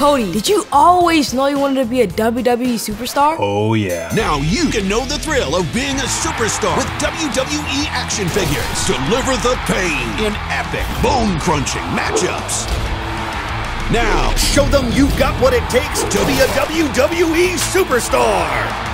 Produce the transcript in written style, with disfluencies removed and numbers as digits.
Cody, did you always know you wanted to be a WWE superstar? Oh yeah. Now you can know the thrill of being a superstar with WWE action figures. Deliver the pain in epic, bone-crunching matchups. Now, show them you've got what it takes to be a WWE superstar.